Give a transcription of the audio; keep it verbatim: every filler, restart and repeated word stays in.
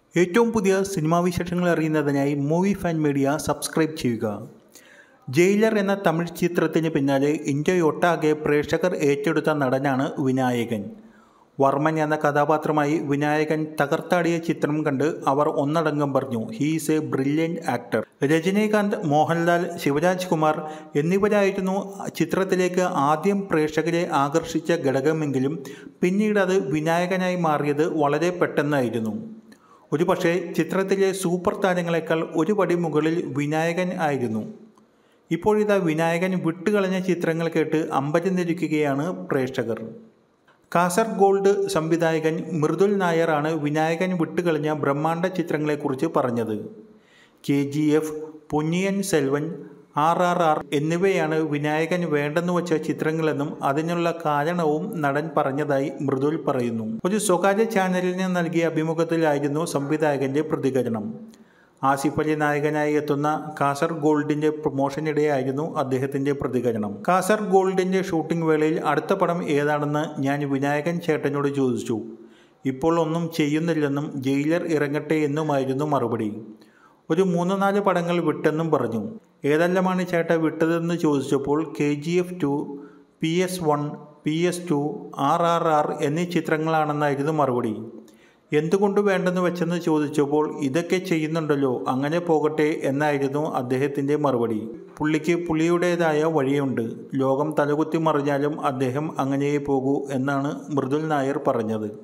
ഏറ്റവും പുതിയ സിനിമാ വിശേഷങ്ങൾ അറിയുന്നതിനായി മൂവി ഫാൻ മീഡിയ സബ്സ്ക്രൈബ് ചെയ്യുക. ജയിലർ എന്ന തമിഴ് ചിത്രത്തിന് പിന്നാലെ ഇന്ത്യയൊട്ടാകെ പ്രേക്ഷകർ ഏറ്റെടുത്ത നടനാണ് വിനായകൻ. വർമ്മൻ എന്ന കഥാപാത്രമായി വിനായകൻ തകർത്താടിയ ചിത്രം കണ്ട് അവർ ഒന്നടങ്കം പറഞ്ഞു, he's a brilliant actor. Rajinikanth, Mohanlal, Shivaraj Kumar എന്നിവരായിരുന്നു ചിത്രത്തിലേക്ക് ആദ്യം പ്രേക്ഷകരെ ആകർഷിച്ച ഘടകമെങ്കിലും പിന്നീട് അത് വിനായകനായി മാറിയത് വളരെ പെട്ടെന്നായിരുന്നു. ഒരു പക്ഷേ ചിത്രത്തിലെ സൂപ്പർ താരങ്ങളെക്കാൾ ഒരു പടി മുകളിൽ വിനായകൻ ആയിരുന്നു. ഇപ്പോഴിതാ വിനായകൻ വിട്ടുകളഞ്ഞ ചിത്രങ്ങൾ കേട്ട് അമ്പരന്നിരിക്കുകയാണ് പ്രേക്ഷകർ. കാസർഗോൾഡ് സംവിധായകൻ മൃദുൽ നായർ ആണ് വിനായകൻ വിട്ടുകളഞ്ഞ ബ്രഹ്മാണ്ഡ ചിത്രങ്ങളെക്കുറിച്ച് പറഞ്ഞത്. K G F, Ponniyin Selvan, R R R എന്നിവയാണ് വിനായകൻ വേണ്ടെന്ന് വച്ച ചിത്രങ്ങളെന്നും അതിനുള്ള കാരണവും നടൻ പറഞ്ഞതായി മൃദുൽ പറയുന്നു. ഒരു സ്വകാര്യ ചാനലിന് നൽകിയ അഭിമുഖത്തിലായിരുന്നു സംവിധായകന്റെ പ്രതികരണം. ആസിഫ് അലി നായകനായി എത്തുന്ന കാസർഗോൾഡിന്റെ പ്രൊമോഷനിടെയായിരുന്നു അദ്ദേഹത്തിന്റെ പ്രതികരണം. കാസർഗോൾഡിന്റെ ഷൂട്ടിംഗ് വേളയിൽ അടുത്ത പടം ഏതാണെന്ന് ഞാൻ വിനായകൻ ചേട്ടനോട് ചോദിച്ചു. ഇപ്പോൾ ഒന്നും ചെയ്യുന്നില്ലെന്നും ജയിലർ ഇറങ്ങട്ടെ എന്നുമായിരുന്നു മറുപടി. ഒരു മൂന്ന് നാല് പടങ്ങൾ വിട്ടെന്നും പറഞ്ഞു. ഏതെല്ലാമാണ് ചേട്ട വിട്ടതെന്ന് ചോദിച്ചപ്പോൾ K G F two, P S one, P S two, R R R എന്നീ ചിത്രങ്ങളാണെന്നായിരുന്നു മറുപടി. എന്തുകൊണ്ട് വേണ്ടെന്ന് വെച്ചെന്ന് ചോദിച്ചപ്പോൾ ഇതൊക്കെ ചെയ്യുന്നുണ്ടല്ലോ, അങ്ങനെ പോകട്ടെ എന്നായിരുന്നു അദ്ദേഹത്തിൻ്റെ മറുപടി. പുള്ളിക്ക് പുള്ളിയുടേതായ വഴിയുണ്ട്. ലോകം തലകുത്തി മറിഞ്ഞാലും അദ്ദേഹം അങ്ങനെയേ പോകൂ എന്നാണ് മൃദുൽ നായർ പറഞ്ഞത്.